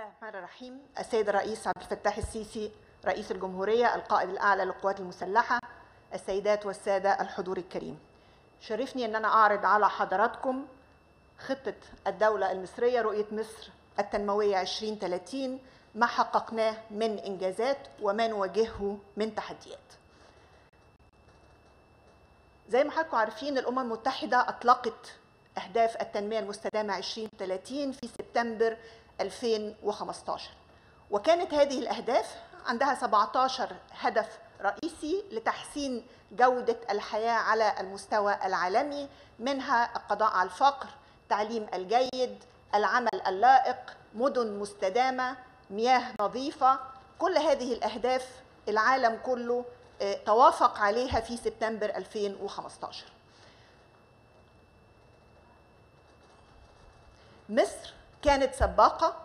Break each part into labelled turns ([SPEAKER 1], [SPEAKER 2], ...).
[SPEAKER 1] الله الرحمن الرحيم. السيد الرئيس عبد الفتاح السيسي رئيس الجمهورية القائد الأعلى للقوات المسلحة، السيدات والسادة الحضور الكريم، شرفني أن أنا أعرض على حضراتكم خطة الدولة المصرية رؤية مصر التنموية 2030 ما حققناه من إنجازات وما نواجهه من تحديات. زي ما حضراتكم عارفين، الأمم المتحدة أطلقت أهداف التنمية المستدامة 2030 في سبتمبر 2015، وكانت هذه الأهداف عندها 17 هدف رئيسي لتحسين جودة الحياة على المستوى العالمي، منها القضاء على الفقر، التعليم الجيد، العمل اللائق، مدن مستدامة، مياه نظيفة. كل هذه الأهداف العالم كله توافق عليها في سبتمبر 2015. مصر كانت سباقة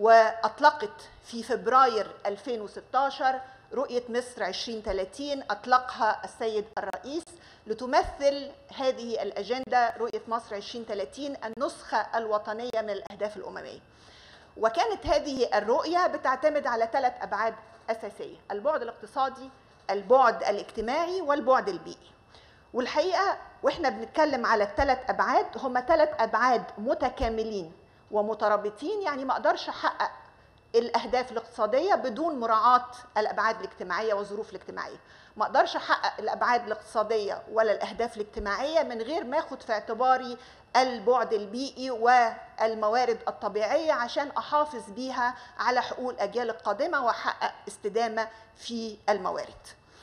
[SPEAKER 1] وأطلقت في فبراير 2016 رؤية مصر 2030 أطلقها السيد الرئيس لتمثل هذه الأجندة رؤية مصر 2030 النسخة الوطنية من الأهداف الأممية. وكانت هذه الرؤية بتعتمد على 3 أبعاد أساسية: البعد الاقتصادي، البعد الاجتماعي، والبعد البيئي. والحقيقة وإحنا بنتكلم على ال3 أبعاد، هم 3 أبعاد متكاملين ومترابطين. يعني ما أقدرش أحقق الأهداف الاقتصادية بدون مراعاة الأبعاد الاجتماعية والظروف الاجتماعية، ما أقدرش أحقق الأبعاد الاقتصادية ولا الأهداف الاجتماعية من غير ما أخد في اعتباري البعد البيئي والموارد الطبيعية عشان أحافظ بيها على حقوق الأجيال القادمة وأحقق استدامة في الموارد.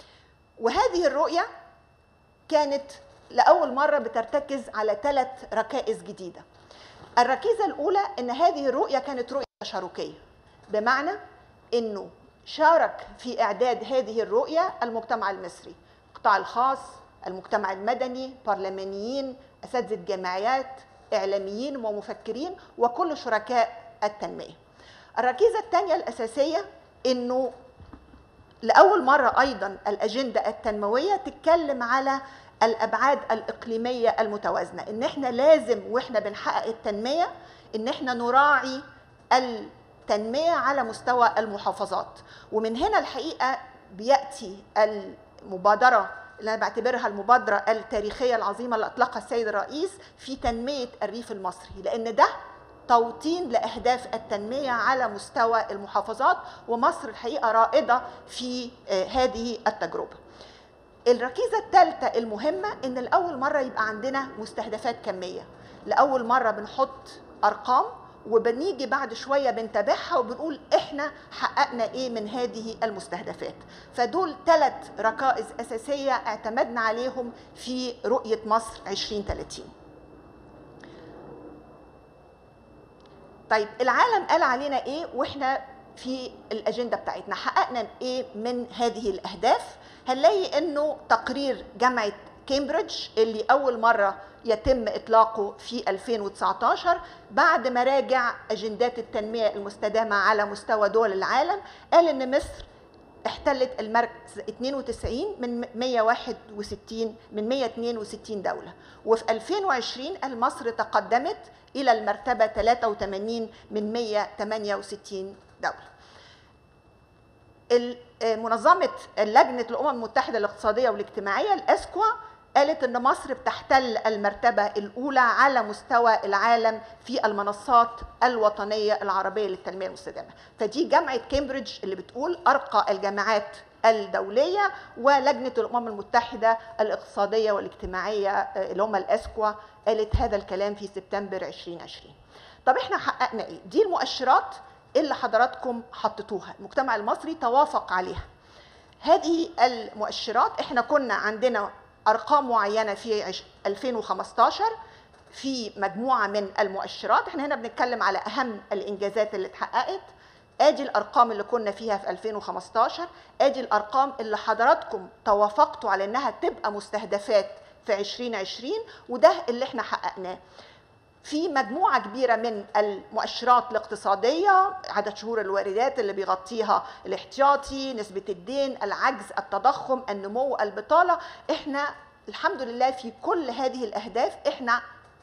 [SPEAKER 1] وهذه الرؤية كانت لأول مرة بترتكز على 3 ركائز جديدة. الركيزة الأولى إن هذه الرؤية كانت رؤية تشاركية، بمعنى إنه شارك في إعداد هذه الرؤية المجتمع المصري، القطاع الخاص، المجتمع المدني، برلمانيين، أساتذة جامعات، إعلاميين ومفكرين، وكل شركاء التنمية. الركيزة الثانية الأساسية إنه لأول مرة أيضا الأجندة التنموية تتكلم على الأبعاد الإقليمية المتوازنة، إن إحنا لازم وإحنا بنحقق التنمية إن إحنا نراعي التنمية على مستوى المحافظات. ومن هنا الحقيقة بيأتي المبادرة اللي أنا بعتبرها المبادرة التاريخية العظيمة اللي أطلقها السيد الرئيس في تنمية الريف المصري، لأن ده توطين لأهداف التنمية على مستوى المحافظات، ومصر الحقيقة رائدة في هذه التجربة. الركيزة الثالثة المهمة إن لأول مرة يبقى عندنا مستهدفات كمية، لأول مرة بنحط أرقام وبنيجي بعد شوية بنتابعها وبنقول إحنا حققنا إيه من هذه المستهدفات. فدول 3 ركائز أساسية اعتمدنا عليهم في رؤية مصر 2030. طيب العالم قال علينا إيه وإحنا في الأجندة بتاعتنا حققنا إيه من هذه الأهداف؟ هنلاقي إنه تقرير جامعة كامبريدج اللي أول مرة يتم إطلاقه في 2019 بعد ما راجع أجندات التنمية المستدامة على مستوى دول العالم، قال إن مصر احتلت المركز 92 من 162 دولة، وفي 2020 قال مصر تقدمت إلى المرتبة 83 من 168 دولة. منظمة لجنة الأمم المتحدة الاقتصادية والاجتماعية الأسكوا قالت إن مصر بتحتل المرتبة الأولى على مستوى العالم في المنصات الوطنية العربية للتنمية المستدامة. فدي جامعة كامبريدج اللي بتقول أرقى الجامعات الدولية، ولجنة الأمم المتحدة الاقتصادية والاجتماعية اللي هم الأسكوا قالت هذا الكلام في سبتمبر 2020. طب إحنا حققنا إيه؟ دي المؤشرات اللي حضراتكم حطيتوها، المجتمع المصري توافق عليها. هذه المؤشرات احنا كنا عندنا ارقام معينه في 2015 في مجموعه من المؤشرات، احنا هنا بنتكلم على اهم الانجازات اللي اتحققت. ادي الارقام اللي كنا فيها في 2015، ادي الارقام اللي حضراتكم توافقتوا على انها تبقى مستهدفات في 2020، وده اللي احنا حققناه. في مجموعة كبيرة من المؤشرات الاقتصادية، عدد شهور الواردات اللي بيغطيها الاحتياطي، نسبة الدين، العجز، التضخم، النمو، البطالة، احنا الحمد لله في كل هذه الأهداف احنا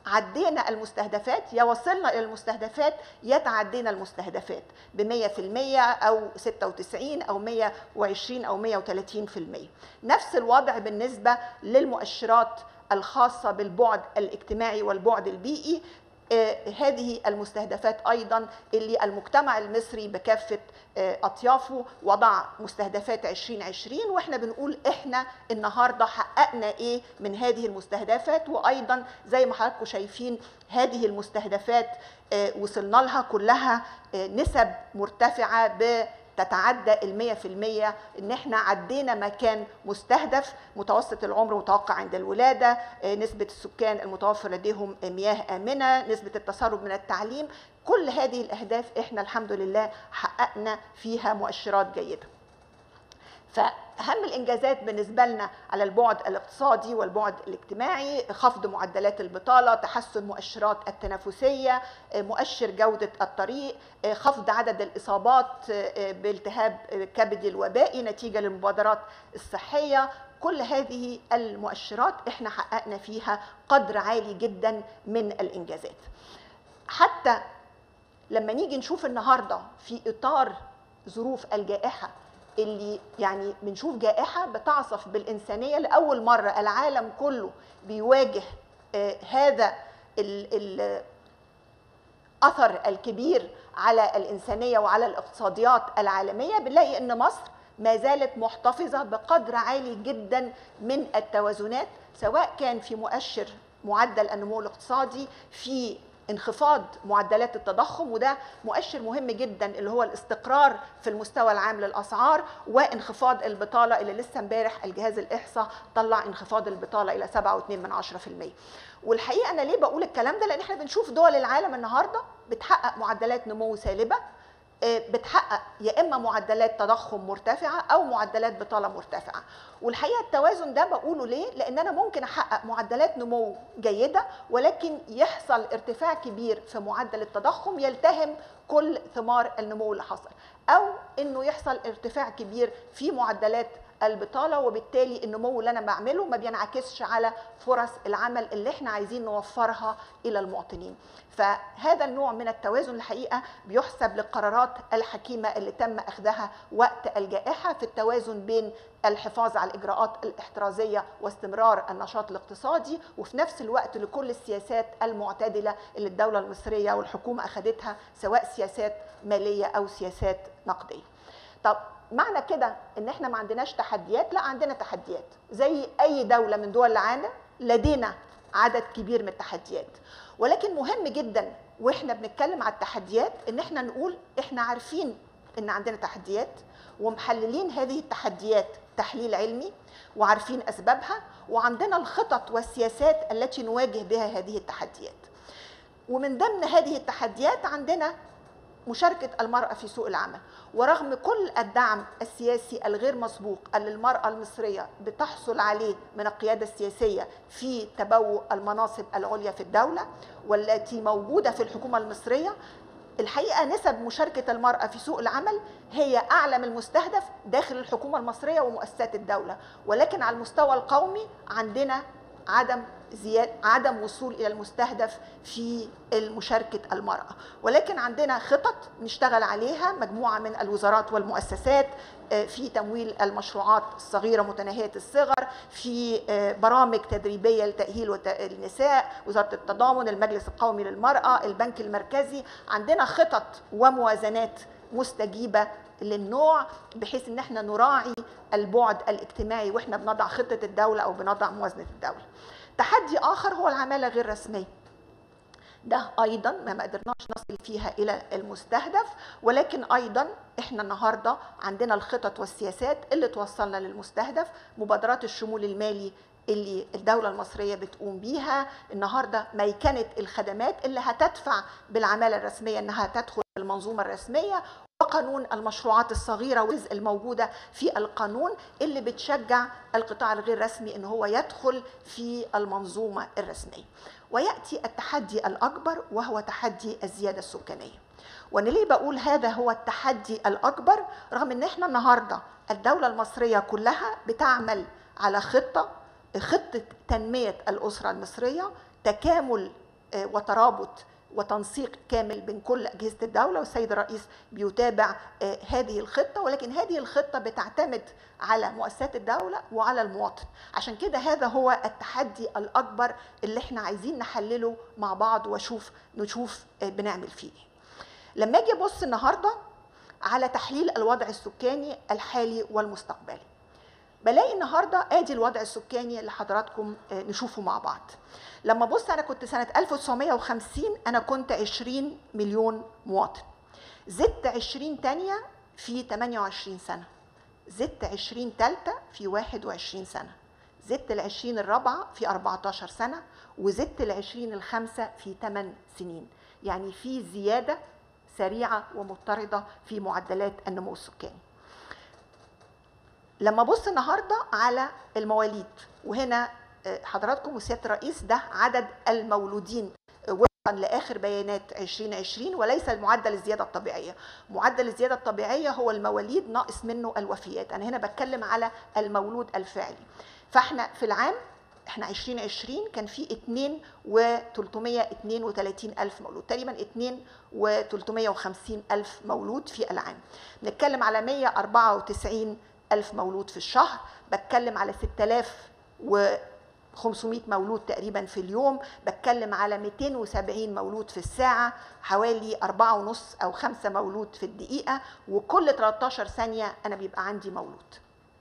[SPEAKER 1] عدينا المستهدفات، يا وصلنا إلى المستهدفات يا تعدينا المستهدفات ب100% أو 96 أو 120 أو 130%. نفس الوضع بالنسبة للمؤشرات الخاصة بالبعد الاجتماعي والبعد البيئي. هذه المستهدفات أيضا اللي المجتمع المصري بكافة أطيافه وضع مستهدفات 2020، وإحنا بنقول إحنا النهاردة حققنا إيه من هذه المستهدفات. وأيضا زي ما حضراتكم شايفين هذه المستهدفات وصلنا لها كلها نسب مرتفعة تتعدى 100%، ان احنا عدينا ما كان مستهدف. متوسط العمر متوقع عند الولادة، نسبة السكان المتوفر لديهم مياه آمنة، نسبة التسرب من التعليم، كل هذه الأهداف احنا الحمد لله حققنا فيها مؤشرات جيدة. فأهم الإنجازات بالنسبة لنا على البعد الاقتصادي والبعد الاجتماعي: خفض معدلات البطالة، تحسن مؤشرات التنافسية، مؤشر جودة الطريق، خفض عدد الإصابات بالتهاب كبدي الوبائي نتيجة للمبادرات الصحية. كل هذه المؤشرات احنا حققنا فيها قدر عالي جدا من الإنجازات. حتى لما نيجي نشوف النهاردة في إطار ظروف الجائحة اللي يعني بنشوف جائحة بتعصف بالإنسانية، لأول مرة العالم كله بيواجه هذا الأثر الكبير على الإنسانية وعلى الاقتصاديات العالمية، بنلاقي إن مصر ما زالت محتفظة بقدر عالي جدا من التوازنات، سواء كان في مؤشر معدل النمو الاقتصادي، في انخفاض معدلات التضخم، وده مؤشر مهم جدا اللي هو الاستقرار في المستوى العام للأسعار، وانخفاض البطالة اللي لسه امبارح الجهاز الإحصاء طلع انخفاض البطالة إلى 7.2%. والحقيقة أنا ليه بقول الكلام ده؟ لأن احنا بنشوف دول العالم النهاردة بتحقق معدلات نمو سالبة، بتحقق يا إما معدلات تضخم مرتفعة أو معدلات بطالة مرتفعة. والحقيقة التوازن ده بقوله ليه؟ لأن أنا ممكن أحقق معدلات نمو جيدة ولكن يحصل ارتفاع كبير في معدل التضخم يلتهم كل ثمار النمو اللي حصل، أو إنه يحصل ارتفاع كبير في معدلات البطالة، وبالتالي النمو اللي أنا بعمله ما بينعكسش على فرص العمل اللي احنا عايزين نوفرها إلى المواطنين. فهذا النوع من التوازن الحقيقة بيحسب للقرارات الحكيمة اللي تم أخذها وقت الجائحة في التوازن بين الحفاظ على الإجراءات الاحترازية واستمرار النشاط الاقتصادي، وفي نفس الوقت لكل السياسات المعتدلة اللي الدولة المصرية والحكومة أخذتها، سواء سياسات مالية أو سياسات نقدية. طب معنى كده ان احنا ما عندناش تحديات؟ لا، عندنا تحديات زي اي دولة من دول العالم، لدينا عدد كبير من التحديات، ولكن مهم جدا واحنا بنتكلم على التحديات ان احنا نقول احنا عارفين ان عندنا تحديات ومحللين هذه التحديات تحليل علمي وعارفين اسبابها، وعندنا الخطط والسياسات التي نواجه بها هذه التحديات. ومن ضمن هذه التحديات عندنا مشاركة المرأة في سوق العمل، ورغم كل الدعم السياسي الغير مسبوق اللي المرأة المصرية بتحصل عليه من القيادة السياسية في تبوء المناصب العليا في الدولة والتي موجودة في الحكومة المصرية، الحقيقة نسب مشاركة المرأة في سوق العمل هي أعلى من المستهدف داخل الحكومة المصرية ومؤسسات الدولة، ولكن على المستوى القومي عندنا عدم وصول إلى المستهدف في مشاركة المرأة. ولكن عندنا خطط نشتغل عليها مجموعة من الوزارات والمؤسسات في تمويل المشروعات الصغيرة متناهية الصغر، في برامج تدريبية لتأهيل النساء، وزارة التضامن، المجلس القومي للمرأة، البنك المركزي. عندنا خطط وموازنات مستجيبة للنوع بحيث ان احنا نراعي البعد الاجتماعي واحنا بنضع خطة الدولة او بنضع موازنة الدولة. تحدي اخر هو العمالة غير رسمية، ده ايضا ما قدرناش نصل فيها الى المستهدف، ولكن ايضا احنا النهارده عندنا الخطط والسياسات اللي توصلنا للمستهدف. مبادرات الشمول المالي اللي الدولة المصرية بتقوم بيها النهارده، ميكنة الخدمات اللي هتدفع بالعمالة الرسمية انها تدخل المنظومة الرسمية، وقانون المشروعات الصغيرة والرزق الموجودة في القانون اللي بتشجع القطاع الغير رسمي ان هو يدخل في المنظومة الرسمية. ويأتي التحدي الأكبر وهو تحدي الزيادة السكانية. وأنا ليه بقول هذا هو التحدي الأكبر؟ رغم ان احنا النهارده الدولة المصرية كلها بتعمل على خطة تنمية الأسرة المصرية، تكامل وترابط وتنسيق كامل بين كل أجهزة الدولة، والسيد الرئيس بيتابع هذه الخطة، ولكن هذه الخطة بتعتمد على مؤسسات الدولة وعلى المواطن. عشان كده هذا هو التحدي الأكبر اللي احنا عايزين نحلله مع بعض نشوف بنعمل فيه ايه. لما اجي ابص النهارده على تحليل الوضع السكاني الحالي والمستقبلي، بلاقي النهارده ادي الوضع السكاني اللي حضراتكم نشوفه مع بعض. لما بص انا كنت سنه 1950 انا كنت 20 مليون مواطن، زدت 20 تانية في 28 سنه، زدت 20 تالتة في 21 سنه، زدت ال 20 الرابعه في 14 سنه، وزدت ال 20 الخامسه في 8 سنين. يعني في زياده سريعه ومضطرده في معدلات النمو السكاني. لما بص النهارده على المواليد، وهنا حضراتكم وسياده الرئيس ده عدد المولودين وفقا لاخر بيانات 2020 وليس معدل الزياده الطبيعيه. معدل الزياده الطبيعيه هو المواليد ناقص منه الوفيات، انا هنا بتكلم على المولود الفعلي. فاحنا في العام احنا 2020 كان في 2,332 ألف مولود، تقريبا 2,350 ألف مولود في العام. بنتكلم على 194 ألف مولود في الشهر، بتكلم على 6,500 مولود تقريبا في اليوم، بتكلم على 270 مولود في الساعة، حوالي 4.5 أو 5 مولود في الدقيقة، وكل 13 ثانية أنا بيبقى عندي مولود.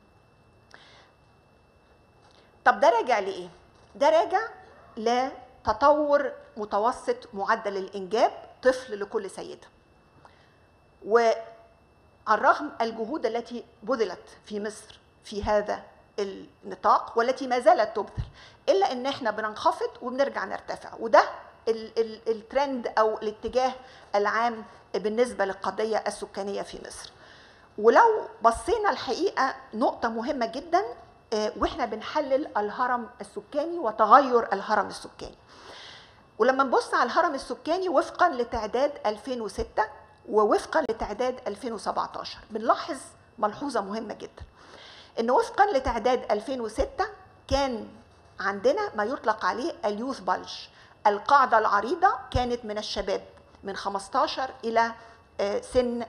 [SPEAKER 1] طب ده راجع لإيه؟ ده راجع لتطور متوسط معدل الإنجاب طفل لكل سيدة. وعلى الرغم الجهود التي بذلت في مصر في هذا النطاق والتي ما زالت تبذل، إلا إن إحنا بننخفض وبنرجع نرتفع، وده الترند أو الاتجاه العام بالنسبة للقضية السكانية في مصر. ولو بصينا الحقيقة نقطة مهمة جداً واحنا بنحلل الهرم السكاني وتغير الهرم السكاني، ولما نبص على الهرم السكاني وفقا لتعداد 2006 ووفقا لتعداد 2017 بنلاحظ ملحوظة مهمة جدا، ان وفقا لتعداد 2006 كان عندنا ما يطلق عليه اليوث بلج، القاعدة العريضة كانت من الشباب من 15 إلى سن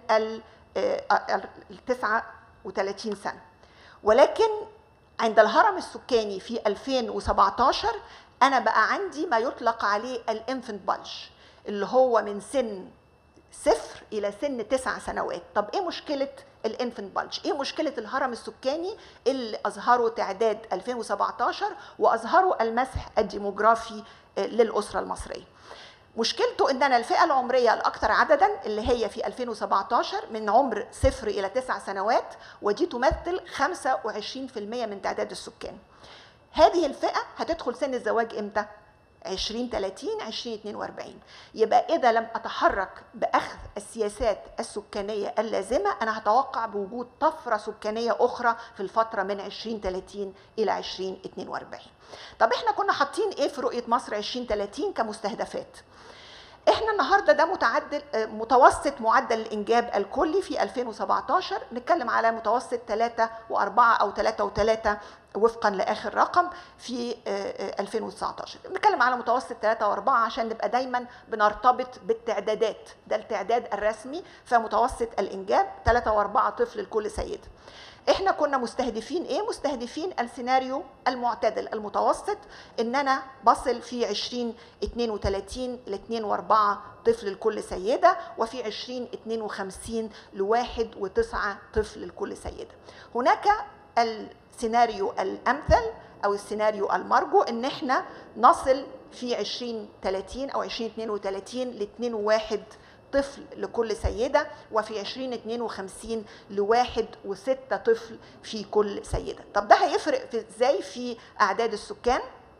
[SPEAKER 1] 39 سنة. ولكن عند الهرم السكاني في 2017 أنا بقى عندي ما يطلق عليه الانفنت بلج، اللي هو من سن 0 إلى سن 9 سنوات. طب إيه مشكلة الانفنت بلج؟ إيه مشكلة الهرم السكاني اللي أظهره تعداد 2017 وأظهره المسح الديموغرافي للأسرة المصرية؟ مشكلته ان انا الفئه العمريه الاكثر عددا اللي هي في 2017 من عمر 0 إلى 9 سنوات، ودي تمثل 25% من تعداد السكان. هذه الفئه هتدخل سن الزواج امتى؟ 2030 2042. يبقى اذا لم اتحرك باخذ السياسات السكانيه اللازمه انا هتوقع بوجود طفره سكانيه اخرى في الفتره من 2030 الى 2042. طب احنا كنا حاطين ايه في رؤيه مصر 2030 كمستهدفات؟ احنا النهارده ده متوسط معدل الانجاب الكلي في 2017، نتكلم على متوسط 3.4 او 3.3 وفقا لاخر رقم في 2019. بنتكلم على متوسط 3.4 عشان نبقى دايما بنرتبط بالتعدادات، ده التعداد الرسمي، فمتوسط الانجاب 3.4 طفل لكل سيده. احنا كنا مستهدفين ايه؟ مستهدفين السيناريو المعتدل المتوسط، ان انا بصل في 2032 ل 2.4 طفل لكل سيده، وفي 2052 ل 1.9 طفل لكل سيده. هناك السيناريو الامثل او السيناريو المرجو ان احنا نصل في 2030 او 2032 ل 2.1 طفل لكل سيدة، وفي 2052 ل1.6 طفل في كل سيدة. طب ده هيفرق ازاي في أعداد السكان؟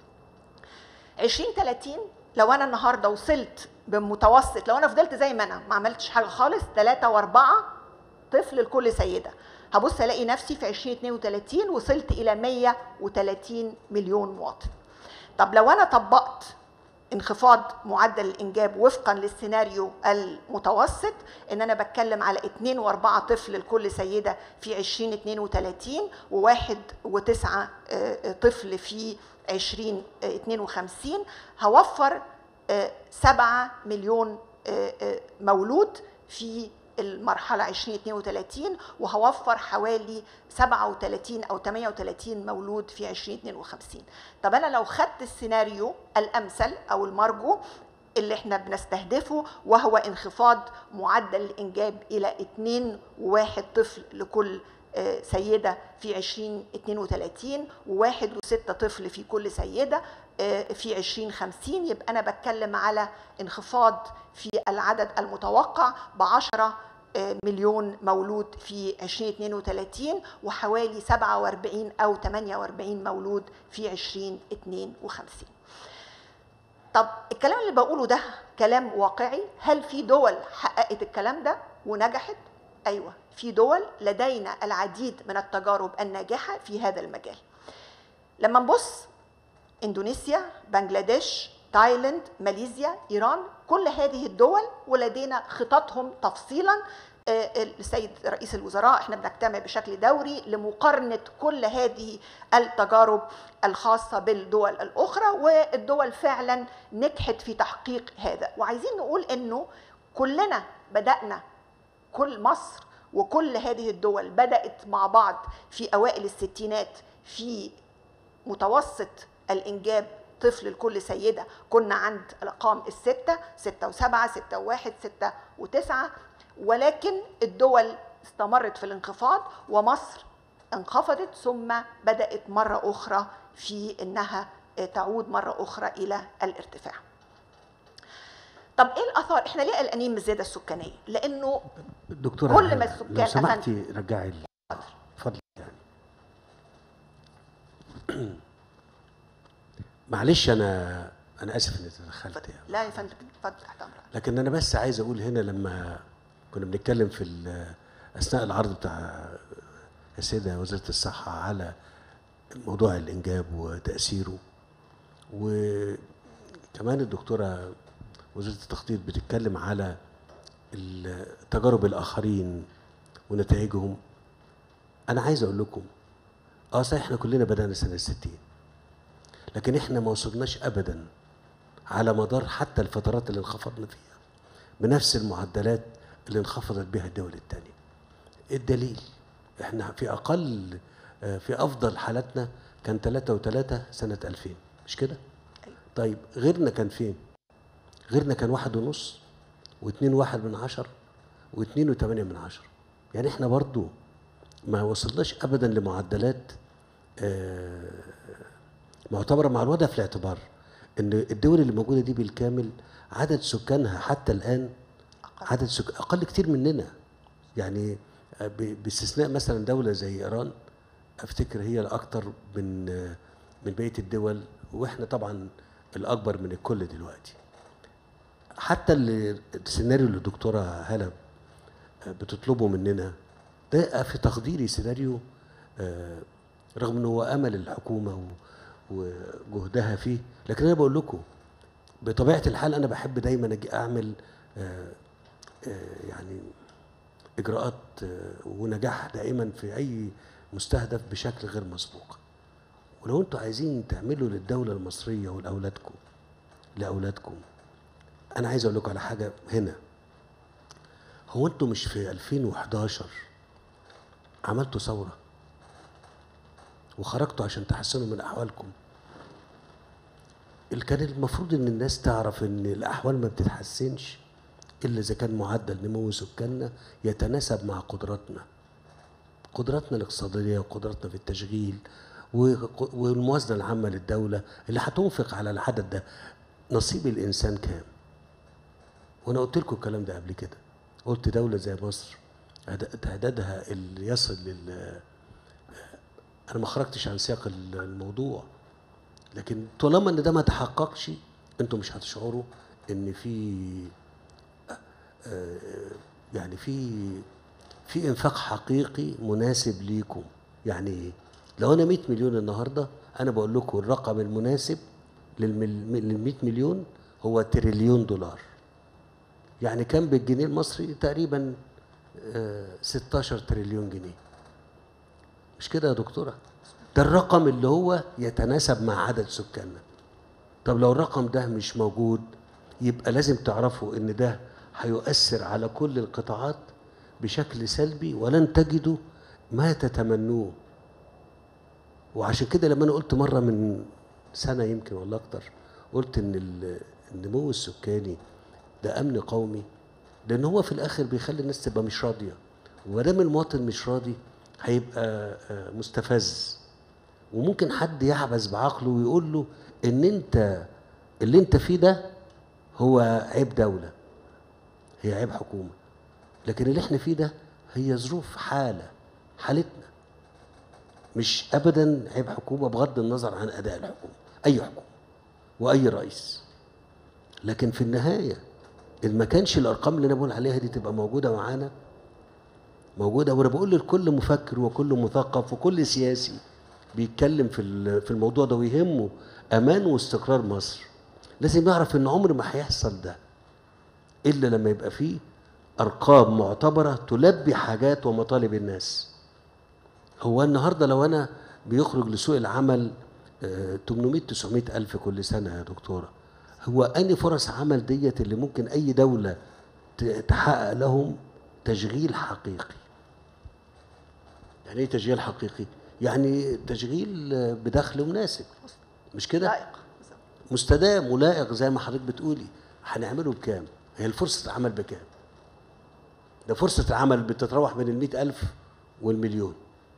[SPEAKER 1] 2030 لو أنا النهاردة وصلت بمتوسط، لو أنا فضلت زي ما أنا ما عملتش حاجة خالص 3.4 طفل لكل سيدة، هبص ألاقي نفسي في 2032 وصلت إلى 130 مليون مواطن. طب لو أنا طبقت انخفاض معدل الانجاب وفقا للسيناريو المتوسط، ان انا بتكلم على 2.4 طفل لكل سيده في 2032 و1.9 طفل في 2052، هوفر 7 مليون مولود في المرحلة 2032، وهوفر حوالي 37 أو 38 مولود في 2052. طب أنا لو خدت السيناريو الأمثل أو المرجو اللي احنا بنستهدفه، وهو انخفاض معدل الإنجاب إلى 2.1 طفل لكل سيدة في 2032 و1.6 طفل في كل سيدة في 2050، يبقى أنا بتكلم على انخفاض في العدد المتوقع ب10 مليون مولود في 2032 وحوالي 47 أو 48 مولود في 2052. طب الكلام اللي بقوله ده كلام واقعي. هل في دول حققت الكلام ده ونجحت؟ أيوة، في دول لدينا العديد من التجارب الناجحة في هذا المجال. لما نبص اندونيسيا، بنجلاديش، تايلاند، ماليزيا، ايران، كل هذه الدول ولدينا خططهم تفصيلا. السيد رئيس الوزراء احنا بنجتمع بشكل دوري لمقارنة كل هذه التجارب الخاصة بالدول الأخرى، والدول فعلا نجحت في تحقيق هذا. وعايزين نقول انه كلنا بدأنا، كل مصر وكل هذه الدول بدأت مع بعض في أوائل الستينات في متوسط الإنجاب طفل لكل سيدة، كنا عند الأرقام 6 6 و7 6 و1 6 و9، ولكن الدول استمرت في الانخفاض ومصر انخفضت ثم بدأت مرة أخرى في إنها تعود مرة أخرى إلى الارتفاع. طب إيه الآثار؟ إحنا ليه قلقانين من الزيادة السكانية؟ لأنه
[SPEAKER 2] دكتورة
[SPEAKER 1] كل ما السكان
[SPEAKER 2] لو سمحتي رجعي اتفضلي. معلش انا اسف اني تدخلت يعني.
[SPEAKER 1] لا يا فندم اتفضل تحت امرك.
[SPEAKER 2] لكن انا بس عايز اقول هنا، لما كنا بنتكلم في اثناء العرض بتاع السيده وزيره الصحه على موضوع الانجاب وتاثيره، وكمان الدكتوره وزيره التخطيط بتتكلم على تجارب الاخرين ونتائجهم. انا عايز اقول لكم صحيح احنا كلنا بدانا سنه 60، لكن احنا ما وصلناش ابدا على مدار حتى الفترات اللي انخفضنا فيها بنفس المعدلات اللي انخفضت بها الدول الثانيه. الدليل احنا في افضل حالاتنا كان 3 و3 سنه 2000، مش كده؟ طيب غيرنا كان فين؟ غيرنا كان 1.5 و2.1 و2.8. يعني احنا برضو ما وصلناش ابدا لمعدلات معتبره مع الوضع في الاعتبار ان الدول اللي موجوده دي بالكامل عدد سكانها حتى الان عدد اقل كتير مننا. يعني باستثناء مثلا دوله زي ايران، افتكر هي الاكثر من بقيه الدول، واحنا طبعا الاكبر من الكل دلوقتي. حتى السيناريو اللي الدكتوره هالة بتطلبه مننا ده في تقديري سيناريو رغم انه هو امل الحكومه وجهدها فيه، لكن انا بقول لكم بطبيعه الحال انا بحب دايما اجي اعمل يعني اجراءات ونجاح دائما في اي مستهدف بشكل غير مسبوق. ولو انتوا عايزين تعملوا للدوله المصريه لاولادكم، انا عايز اقول لكم على حاجه هنا. هو انتوا مش في 2011 عملتوا ثوره وخرجتوا عشان تحسنوا من احوالكم؟ كان المفروض ان الناس تعرف ان الاحوال ما بتتحسنش الا اذا كان معدل نمو سكاننا يتناسب مع قدراتنا الاقتصاديه وقدراتنا في التشغيل والموازنه العامه للدوله اللي هتنفق على العدد ده. نصيب الانسان كام؟ وانا قلت لكم الكلام ده قبل كده، قلت دوله زي مصر تعدادها اللي يصل انا ما خرجتش عن سياق الموضوع، لكن طالما ان ده ما تحققش انتم مش هتشعروا ان يعني في انفاق حقيقي مناسب ليكم. يعني لو انا 100 مليون النهارده، انا بقول لكم الرقم المناسب لل 100 مليون هو تريليون دولار. يعني كان بالجنيه المصري تقريبا 16 تريليون جنيه، مش كده يا دكتوره؟ ده الرقم اللي هو يتناسب مع عدد سكاننا. طب لو الرقم ده مش موجود، يبقى لازم تعرفوا ان ده هيؤثر على كل القطاعات بشكل سلبي، ولن تجدوا ما تتمنوه. وعشان كده لما انا قلت مره من سنه يمكن ولا اكتر، قلت ان النمو السكاني ده امن قومي، لان هو في الاخر بيخلي الناس تبقى مش راضيه، وما دام المواطن مش راضي هيبقى مستفز، وممكن حد يعبث بعقله ويقول له ان انت اللي انت فيه ده هو عيب دوله، هي عيب حكومه، لكن اللي احنا فيه ده هي ظروف حالتنا، مش ابدا عيب حكومه بغض النظر عن اداء الحكومه، اي حكومه واي رئيس. لكن في النهايه ان ما كانش الارقام اللي انا بقول عليها دي تبقى موجوده معانا، موجوده، وانا بقول لكل مفكر وكل مثقف وكل سياسي بيتكلم في الموضوع ده ويهمه امان واستقرار مصر، لازم يعرف ان عمر ما هيحصل ده الا لما يبقى فيه ارقام معتبره تلبي حاجات ومطالب الناس. هو النهارده لو انا بيخرج لسوق العمل 800 900 الف كل سنه يا دكتوره، هو اني فرص عمل ديت اللي ممكن اي دوله تحقق لهم تشغيل حقيقي؟ يعني ايه تشغيل حقيقي؟ يعني تشغيل بدخل مناسب، مش كده؟
[SPEAKER 1] لائق،
[SPEAKER 2] مستدام ولائق زي ما حضرتك بتقولي. هنعمله بكام؟ هي الفرصه العمل بكام؟ ده فرصه العمل بتتراوح بين ال100,000 والمليون.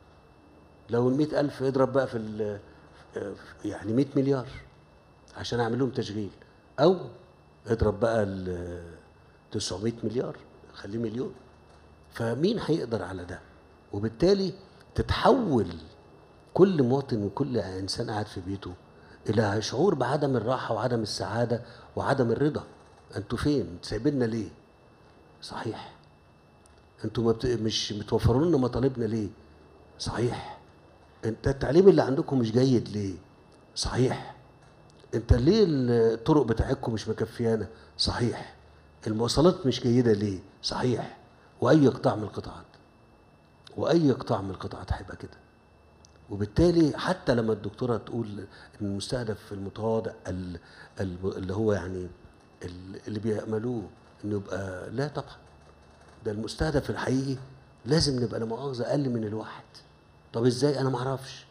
[SPEAKER 2] لو ال100,000 اضرب بقى في يعني 100 مليار عشان اعمل لهم تشغيل، او اضرب بقى 900 مليار خليه مليون. فمين هيقدر على ده؟ وبالتالي تتحول كل مواطن وكل انسان قاعد في بيته الى شعور بعدم الراحه وعدم السعاده وعدم الرضا. انتوا فين؟ سايبيننا ليه؟ صحيح. انتوا مش متوفروا لنا مطالبنا ليه؟ صحيح. انت التعليم اللي عندكم مش جيد ليه؟ صحيح. انت ليه الطرق بتاعتكم مش مكفيانا؟ صحيح. المواصلات مش جيده ليه؟ صحيح. واي قطاع من القطاعات، واي قطاع من القطاعات هيبقى كده. وبالتالي حتى لما الدكتوره تقول ان المستهدف المتواضع اللي هو يعني اللي بيأملوه انه يبقى، لا طبعا، ده المستهدف الحقيقي لازم نبقى لا مؤاخذه اقل من الواحد. طب ازاي؟ انا ما اعرفش.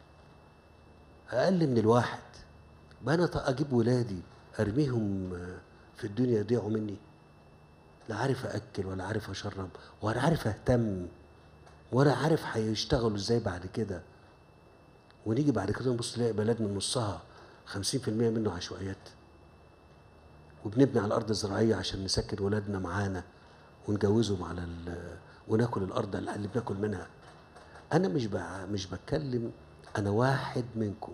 [SPEAKER 2] اقل من الواحد بقى انا اجيب ولادي ارميهم في الدنيا يضيعوا مني؟ لا عارف اكل ولا عارف اشرب ولا عارف اهتم ولا عارف هيشتغلوا ازاي بعد كده. ونيجي بعد كده نبص نلاقي بلدنا نصها 50% منه عشوائيات، وبنبني على الارض الزراعيه عشان نسكن ولادنا معانا ونجوزهم على وناكل الارض اللي بناكل منها. انا مش بتكلم، انا واحد منكم،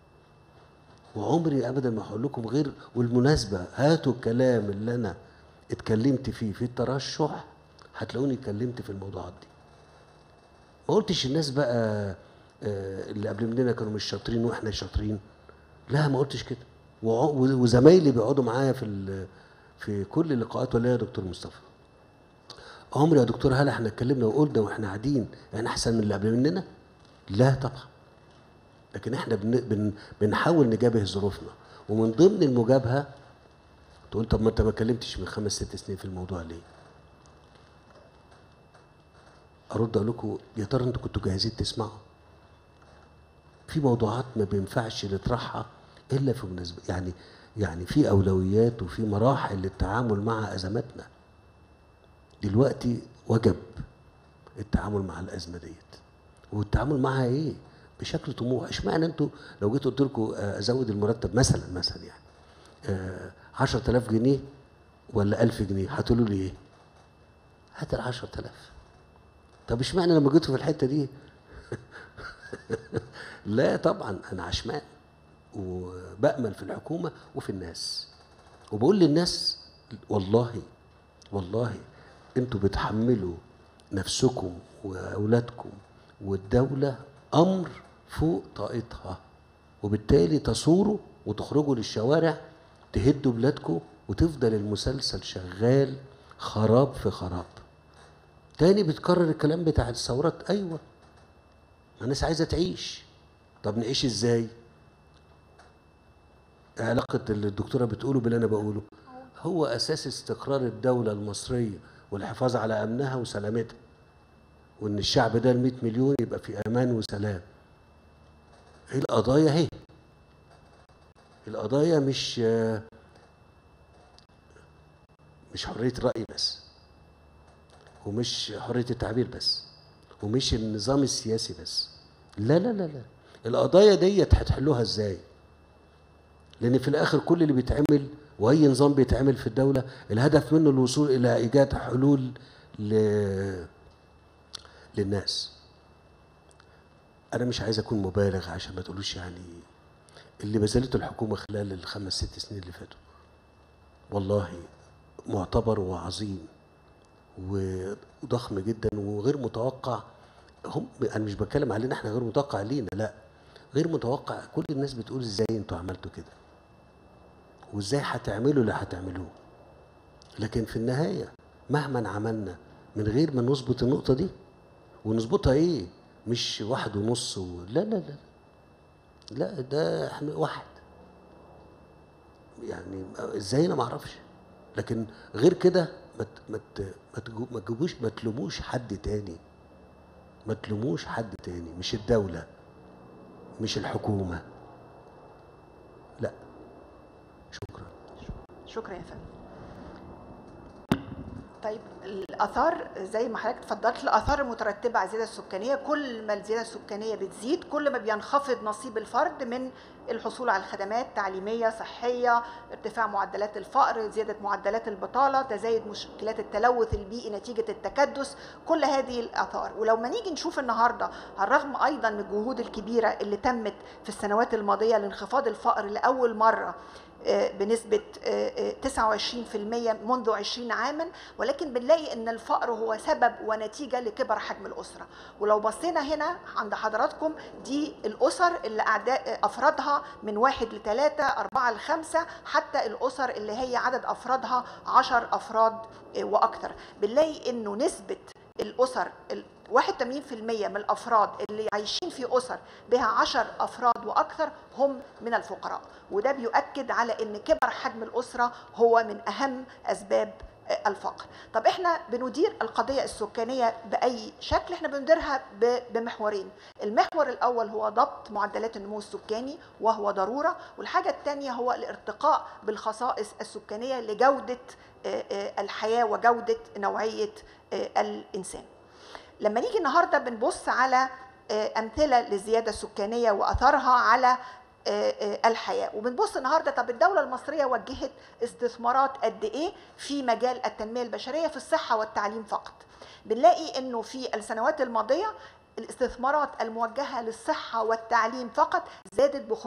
[SPEAKER 2] وعمري ابدا ما هقول لكم غير. والمناسبه هاتوا الكلام اللي انا اتكلمت فيه في الترشح هتلاقوني اتكلمت في الموضوعات دي. ما قلتش الناس بقى اللي قبل مننا كانوا مش شاطرين واحنا شاطرين، لا ما قلتش كده. وزمايلي بيقعدوا معايا في كل اللقاءات، ولا يا دكتور مصطفى عمري يا دكتور هلا احنا اتكلمنا وقلنا واحنا قاعدين يعني احسن من اللي قبل مننا؟ لا طبعا. لكن احنا بنحاول نجابه ظروفنا، ومن ضمن المجابهه تقول طب ما انت ما اتكلمتش من 5 6 سنين في الموضوع ليه؟ ارد اقول لكم يا ترى انتوا كنتوا جاهزين تسمعوا؟ في موضوعات ما بينفعش نطرحها الا في مناسبه، يعني في اولويات وفي مراحل للتعامل مع ازماتنا. دلوقتي وجب التعامل مع الازمه ديت، والتعامل معها ايه؟ بشكل طموح. اشمعنى انتوا لو جيت قلت لكم ازود المرتب مثلا يعني 10,000 جنيه ولا 1000 جنيه هتقولوا لي ايه؟ هات ال 10,000. طب اشمعنى لما جيتوا في الحته دي لا طبعا انا عشمان وبأمل في الحكومه وفي الناس، وبقول للناس والله انتوا بتحملوا نفسكم واولادكم والدوله امر فوق طاقتها، وبالتالي تصوروا وتخرجوا للشوارع تهدوا بلادكم وتفضل المسلسل شغال خراب في خراب. تاني بتكرر الكلام بتاع الثورات. ايوه الناس عايزه تعيش، طب نعيش ازاي؟ علاقه اللي الدكتوره بتقوله باللي انا بقوله؟ هو أساس استقرار الدولة المصرية والحفاظ على أمنها وسلامتها، وإن الشعب ده 100 مليون يبقى في أمان وسلام. هي القضايا اهي، القضايا مش حرية الرأي بس، ومش حرية التعبير بس، ومش النظام السياسي بس. لا لا لا لا، القضايا ديت هتحلوها ازاي؟ لأن في الآخر كل اللي بيتعمل وأي نظام بيتعمل في الدولة الهدف منه الوصول إلى إيجاد حلول للناس. أنا مش عايز أكون مبالغ عشان ما تقولوش يعني اللي بذلته الحكومة خلال الخمس ست سنين اللي فاتوا والله معتبر وعظيم وضخم جدا وغير متوقع. انا مش بتكلم علينا احنا غير متوقع لينا، لا، غير متوقع. كل الناس بتقول ازاي انتوا عملتوا كده وازاي هتعملوا اللي هتعملوه، لكن في النهايه مهما عملنا من غير ما نظبط النقطه دي، ونظبطها ايه؟ مش 1.5 لا لا لا لا، ده احنا واحد يعني. ازاي انا ما اعرفش، لكن غير كده ما تجيبوش، ما تلوموش حد تاني، ما تلوموش حد تاني، مش الدولة مش الحكومة، لا. شكرا.
[SPEAKER 1] شكرا يا فندم. طيب الاثار زي ما حضرتك اتفضلت، الاثار المترتبه على الزياده السكانيه، كل ما الزياده السكانيه بتزيد كل ما بينخفض نصيب الفرد من الحصول على الخدمات تعليميه صحيه، ارتفاع معدلات الفقر، زياده معدلات البطاله، تزايد مشكلات التلوث البيئي نتيجه التكدس، كل هذه الاثار. ولو ما نيجي نشوف النهارده على الرغم ايضا من الجهود الكبيره اللي تمت في السنوات الماضيه لانخفاض الفقر لاول مره بنسبة 29% منذ 20 عاما، ولكن بنلاقي ان الفقر هو سبب ونتيجة لكبر حجم الأسرة. ولو بصينا هنا عند حضراتكم دي الأسر اللي أفرادها من 1 ل3 4 ل5 حتى الأسر اللي هي عدد أفرادها 10 أفراد وأكثر، بنلاقي انه نسبة الأسر 81% من الأفراد اللي عايشين في أسر بها 10 أفراد وأكثر هم من الفقراء، وده بيؤكد على أن كبر حجم الأسرة هو من أهم أسباب الفقر. طب احنا بندير القضية السكانية بأي شكل؟ احنا بنديرها بمحورين. المحور الأول هو ضبط معدلات النمو السكاني وهو ضرورة، والحاجة الثانية هو الارتقاء بالخصائص السكانية لجودة الحياة وجودة نوعية الإنسان. لما نيجي النهارده بنبص على أمثلة للزيادة السكانية وأثرها على الحياة، وبنبص النهارده طب الدولة المصرية وجهت استثمارات قد إيه في مجال التنمية البشرية في الصحة والتعليم فقط. بنلاقي إنه في السنوات الماضية الاستثمارات الموجهة للصحة والتعليم فقط زادت ب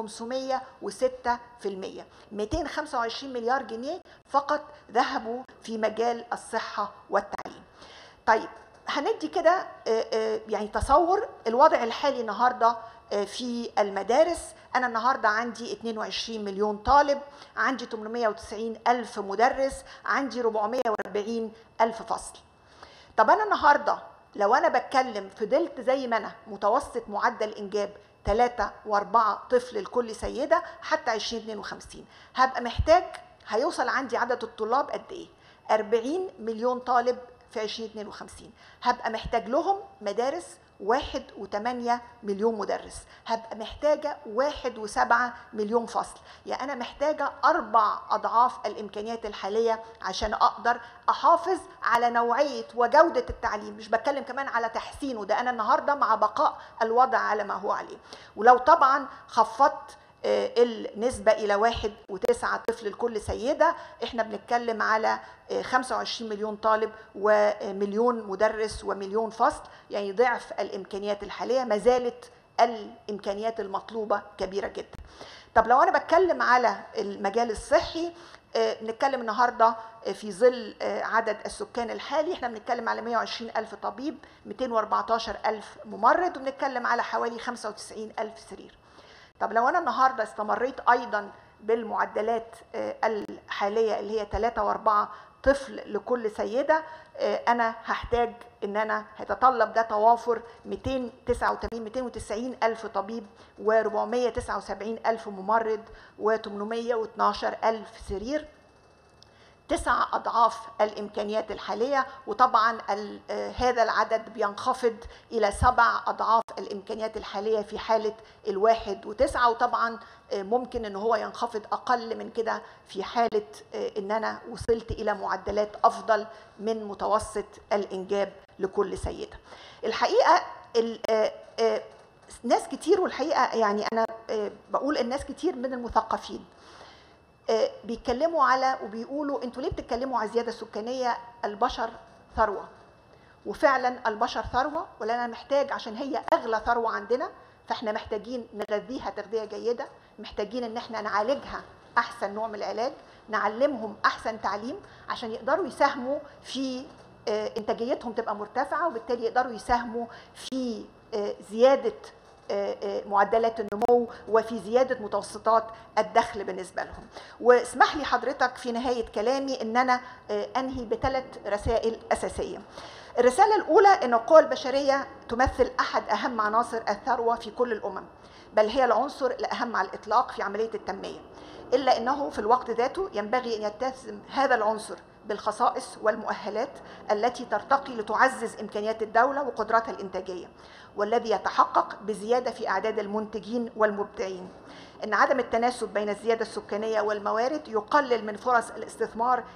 [SPEAKER 1] 506%، 225 مليار جنيه فقط ذهبوا في مجال الصحة والتعليم. طيب هندي كده يعني تصور الوضع الحالي النهارده في المدارس. أنا النهارده عندي 22 مليون طالب، عندي 890 ألف مدرس، عندي 440 ألف فصل. طب أنا النهارده لو أنا بتكلم فضلت زي ما أنا متوسط معدل إنجاب 3 و4 طفل لكل سيدة حتى 2052، هبقى محتاج هيوصل عندي عدد الطلاب قد إيه؟ 40 مليون طالب في 2052. هبقى محتاج لهم مدارس 1.8 مليون مدرس، هبقى محتاجة 1.7 مليون فصل. يعني أنا محتاجة 4 أضعاف الإمكانيات الحالية عشان أقدر أحافظ على نوعية وجودة التعليم، مش بتكلم كمان على تحسينه، ده أنا النهاردة مع بقاء الوضع على ما هو عليه. ولو طبعا خفضت النسبة إلى 1.9 طفل لكل سيدة، إحنا بنتكلم على 25 مليون طالب ومليون مدرس ومليون فصل، يعني ضعف الإمكانيات الحالية. ما زالت الإمكانيات المطلوبة كبيرة جدا. طب لو أنا بتكلم على المجال الصحي، بنتكلم النهاردة في ظل عدد السكان الحالي، احنا بنتكلم على 120 ألف طبيب، 214 ألف ممرض، وبنتكلم على حوالي 95 ألف سرير. طب لو أنا النهاردة استمريت أيضا بالمعدلات الحالية اللي هي 3 و4 طفل لكل سيدة، أنا هحتاج إن أنا هيتطلب ده توافر 290 ألف طبيب و479 ألف ممرض و812 ألف سرير. 9 أضعاف الإمكانيات الحالية، وطبعا هذا العدد بينخفض إلى 7 أضعاف الإمكانيات الحالية في حالة 1 و9، وطبعا ممكن أن هو ينخفض أقل من كده في حالة أن أنا وصلت إلى معدلات أفضل من متوسط الإنجاب لكل سيدة. الحقيقة ناس كتير، والحقيقة يعني أنا بقول الناس كتير من المثقفين بيتكلموا على وبيقولوا انتوا ليه بتتكلموا على الزياده السكانيه؟ البشر ثروه، وفعلا البشر ثروه، ولنا محتاج عشان هي اغلى ثروه عندنا، فاحنا محتاجين نغذيها تغذيه جيده، محتاجين ان احنا نعالجها احسن نوع من العلاج، نعلمهم احسن تعليم عشان يقدروا يساهموا في انتاجيتهم تبقى مرتفعه، وبالتالي يقدروا يساهموا في زياده معدلات النمو وفي زيادة متوسطات الدخل بالنسبة لهم. واسمح لي حضرتك في نهاية كلامي ان انا انهي ب3 رسائل اساسية. الرسالة الاولى ان القوى البشرية تمثل احد اهم عناصر الثروة في كل الامم، بل هي العنصر الاهم على الاطلاق في عملية التنمية، الا انه في الوقت ذاته ينبغي ان يتسم هذا العنصر بالخصائص والمؤهلات التي ترتقي لتعزز إمكانيات الدولة وقدراتها الإنتاجية، والذي يتحقق بزيادة في أعداد المنتجين والمبدعين. إن عدم التناسب بين الزيادة السكانية والموارد يقلل من فرص الاستثمار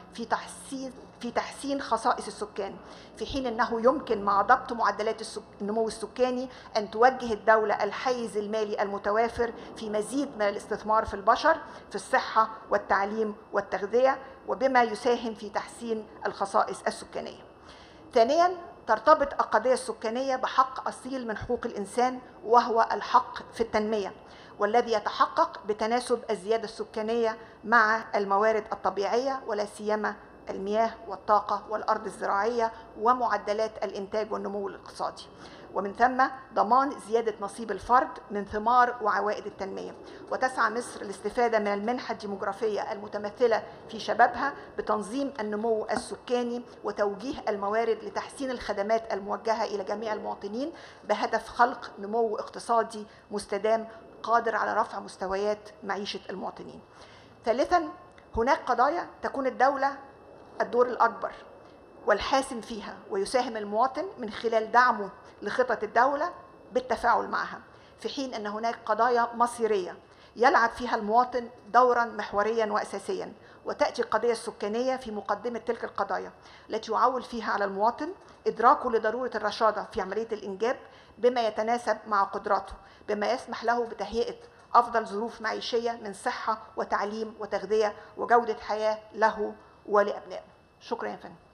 [SPEAKER 1] في تحسين خصائص السكان، في حين أنه يمكن مع ضبط معدلات النمو السكاني أن توجه الدولة الحيز المالي المتوافر في مزيد من الاستثمار في البشر، في الصحة والتعليم والتغذية، وبما يساهم في تحسين الخصائص السكانية. ثانياً، ترتبط القضية السكانية بحق أصيل من حقوق الإنسان، وهو الحق في التنمية، والذي يتحقق بتناسب الزيادة السكانية مع الموارد الطبيعية، ولا سيما المياه والطاقة والأرض الزراعية ومعدلات الإنتاج والنمو الاقتصادي، ومن ثم ضمان زيادة نصيب الفرد من ثمار وعوائد التنمية. وتسعى مصر للاستفادة من المنحة الديموغرافية المتمثلة في شبابها بتنظيم النمو السكاني وتوجيه الموارد لتحسين الخدمات الموجهة إلى جميع المواطنين بهدف خلق نمو اقتصادي مستدام قادر على رفع مستويات معيشة المواطنين. ثالثاً، هناك قضايا تكون الدولة الدور الأكبر والحاسم فيها، ويساهم المواطن من خلال دعمه لخطط الدولة بالتفاعل معها، في حين أن هناك قضايا مصيرية يلعب فيها المواطن دورا محوريا وأساسيا، وتأتي القضية السكانية في مقدمة تلك القضايا التي يعول فيها على المواطن إدراكه لضرورة الرشادة في عملية الإنجاب بما يتناسب مع قدراته، بما يسمح له بتهيئة أفضل ظروف معيشية من صحة وتعليم وتغذية وجودة حياة له ولأبنائه. شكرا يا فندم.